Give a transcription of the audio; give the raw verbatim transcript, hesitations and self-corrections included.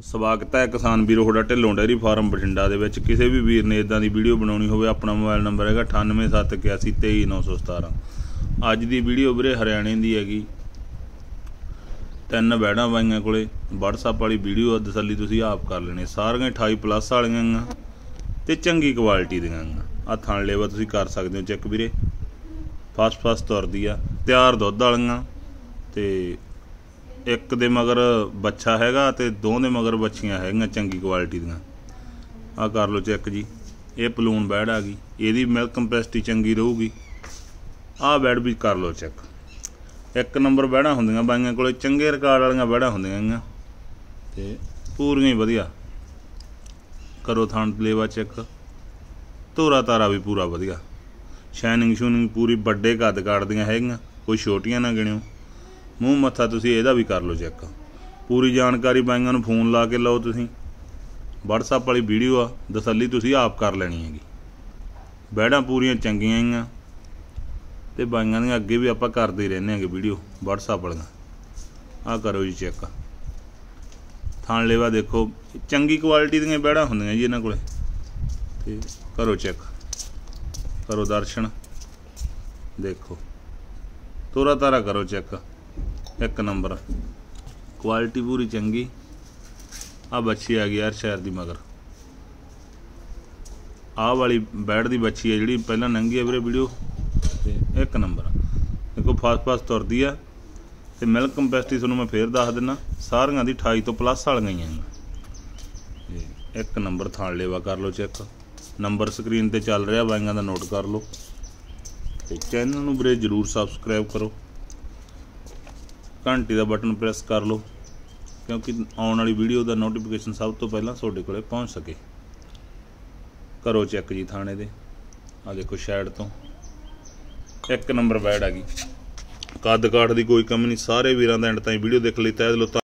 ਸਵਾਗਤ ਹੈ ਕਿਸਾਨ ਵੀਰੋ ਤੁਹਾਡਾ ਢਿੱਲੋਂ ਡੇਅਰੀ ਫਾਰਮ ਬਠਿੰਡਾ ਦੇ ਵਿੱਚ। ਕਿਸੇ ਵੀ ਵੀਰ ਨੇ ਇਦਾਂ ਦੀ ਵੀਡੀਓ ਬਣਾਉਣੀ ਹੋਵੇ ਆਪਣਾ ਮੋਬਾਈਲ ਨੰਬਰ ਹੈਗਾ ਅਠਾਨਵੇਂ ਸੱਤ ਇਕਿਆਸੀ ਤੇਈ ਨੌ ਸੌ ਸਤਾਰਾਂ। ਅੱਜ ਦੀ ਵੀਡੀਓ ਵੀਰੇ ਹਰਿਆਣੇ ਦੀ ਹੈਗੀ। ਤਿੰਨ ਬੈੜਾਂ ਬਾਈਆਂ ਕੋਲੇ ਵਟਸਐਪ ਵਾਲੀ ਵੀਡੀਓ ਤਸੱਲੀ ਤੁਸੀਂ ਆਪ ਕਰ ਲੈਣੀ। ਸਾਰੀਆਂ ਅਠਾਈ ਪਲੱਸ ਵਾਲੀਆਂ ਗਾ ਤੇ ਚੰਗੀ ਕੁਆਲਿਟੀ ਦੀਆਂ ਗਾ। ਆ ਥਣ ਲੇਵਾ ਤੁਸੀਂ ਕਰ ਸਕਦੇ ਹੋ ਚੈੱਕ ਵੀਰੇ। ਫਸਟ ਫਸਟ ਤੁਰਦੀ ਆ, ਤਿਆਰ ਦੁੱਧ ਵਾਲੀਆਂ ਤੇ ਇੱਕ ਦੇ ਮਗਰ ਬੱਚਾ ਹੈਗਾ ਤੇ ਦੋ ਦੇ ਮਗਰ ਬੱਚੀਆਂ ਹੈਗੀਆਂ ਚੰਗੀ ਕੁਆਲਿਟੀ ਦੀਆਂ। ਆ ਕਰ ਲਓ ਚੈੱਕ ਜੀ। ਇਹ ਪਲੂਨ ਬੈੜ ਆ ਗਈ, ਇਹਦੀ ਮਿਲਕ ਕੰਪੈਸਿਟੀ ਚੰਗੀ ਰਹੂਗੀ। ਆਹ ਬੈੜ ਵੀ ਕਰ ਲਓ ਚੈੱਕ। ਇੱਕ ਨੰਬਰ ਬੈੜਾਂ ਹੁੰਦੀਆਂ ਬਾਈਆਂ ਕੋਲੇ, ਚੰਗੇ ਰਿਕਾਰਡ ਵਾਲੀਆਂ ਬੈੜਾਂ ਹੁੰਦੀਆਂ ਗੀਆਂ ਤੇ ਪੂਰੀਆਂ ਹੀ ਵਧੀਆ। ਕਰੋ ਥਣ ਲੇਵਾ ਚੈੱਕ। ਧੋਰਾ ਤਾਰਾ ਵੀ ਪੂਰਾ ਵਧੀਆ, ਸ਼ਾਈਨਿੰਗ ਸ਼ੂਨਿੰਗ ਪੂਰੀ, ਵੱਡੇ ਕੱਦ ਕਾਟਦੀਆਂ ਹੈਗੀਆਂ, ਕੋਈ ਛੋਟੀਆਂ ਨਾ ਗਿਣਿਓ। ਮੂੰਹ ਮੱਥਾ ਤੁਸੀਂ ਇਹਦਾ ਵੀ ਕਰ ਲਓ ਚੈੱਕ। ਪੂਰੀ ਜਾਣਕਾਰੀ ਬਾਈਆਂ ਨੂੰ ਫੋਨ ਲਾ ਕੇ ਲਓ ਤੁਸੀਂ। ਵਟਸਐਪ ਵਾਲੀ ਵੀਡੀਓ ਆ, ਤਸੱਲੀ ਤੁਸੀਂ ਆਪ ਕਰ ਲੈਣੀ ਹੈਗੀ। ਬੈੜਾਂ ਪੂਰੀਆਂ ਚੰਗੀਆਂ ਗੀਆਂ ਤੇ ਬਾਈਆਂ ਦੀਆਂ ਅੱਗੇ ਵੀ ਆਪਾਂ ਕਰਦੇ ਹੀ ਰਹਿੰਦੇ ਹੈਗੇ ਵੀਡੀਓ ਵਟਸਐਪ ਵਾਲੀਆਂ। ਆਹ ਕਰੋ ਜੀ ਚੈੱਕ। ਥਣ ਲੇਵਾ ਦੇਖੋ, ਚੰਗੀ ਕੁਆਲਿਟੀ ਦੀਆਂ ਬੈੜਾਂ ਹੁੰਦੀਆਂ ਜੀ ਇਹਨਾਂ ਕੋਲੇ। ਤੇ ਕਰੋ ਚੈੱਕ, ਕਰੋ ਦਰਸ਼ਨ, ਦੇਖੋ ਤੋਰਾ ਤਾਰਾ ਕਰੋ ਚੈੱਕ। ਇੱਕ ਨੰਬਰ ਕੁਆਲਿਟੀ ਪੂਰੀ ਚੰਗੀ। ਆ ਬੱਚੀ ਆ ਗਈ ਯਾਰ ਸ਼ਹਿਰ ਦੀ ਮਗਰ। ਆਹ ਵਾਲੀ ਬੈੜ ਦੀ ਬੱਚੀ ਹੈ ਜਿਹੜੀ ਪਹਿਲਾਂ ਲੰਘੀ ਹੈ ਵੀਰੇ ਵੀਡੀਓ। ਤੇ ਇੱਕ ਨੰਬਰ ਦੇਖੋ, ਫਾਸਟ ਫਾਸਟ ਤੁਰਦੀ ਆ ਤੇ ਮਿਲਕ ਕੰਪੈਸਿਟੀ ਤੁਹਾਨੂੰ ਮੈਂ ਫੇਰ ਦੱਸ ਦਿੰਦਾ, ਸਾਰੀਆਂ ਦੀ ਅਠਾਈ ਤੋਂ ਪਲੱਸ ਵਾਲੀਆਂ ਹੀ ਆ। ਇੱਕ ਨੰਬਰ ਥਣ ਲੇਵਾ ਕਰ ਲਓ ਚੈੱਕ। ਨੰਬਰ ਸਕਰੀਨ ਤੇ ਚੱਲ ਰਿਹਾ ਬਾਈਆਂ ਦਾ, ਨੋਟ ਕਰ ਲਓ। ਤੇ ਚੈਨਲ ਨੂੰ ਵੀਰੇ ਜ਼ਰੂਰ ਸਬਸਕ੍ਰਾਈਬ ਕਰੋ, ਘੰਟੀ ਦਾ ਬਟਨ ਪ੍ਰੈਸ ਕਰ ਲਓ ਕਿਉਂਕਿ ਆਉਣ ਵਾਲੀ ਵੀਡੀਓ ਦਾ ਨੋਟੀਫਿਕੇਸ਼ਨ ਸਭ ਤੋਂ ਪਹਿਲਾਂ ਤੁਹਾਡੇ ਕੋਲੇ ਪਹੁੰਚ ਸਕੇ। ਕਰੋ ਚੈੱਕ ਜੀ ਥਾਣੇ ਦੇ। ਆ ਦੇਖੋ ਸਾਈਡ ਤੋਂ ਇੱਕ ਨੰਬਰ ਬੈੜ ਆ ਗਈ। ਕੱਦ ਕਾਠ ਦੀ ਕੋਈ ਕਮੀ ਨਹੀਂ। ਸਾਰੇ ਵੀਰਾਂ ਦਾ ਐਂਡ ਤਾਈਂ ਵੀਡੀਓ ਦੇਖ ਲਈ। ਤਹਿ ਦਿਲੋਂ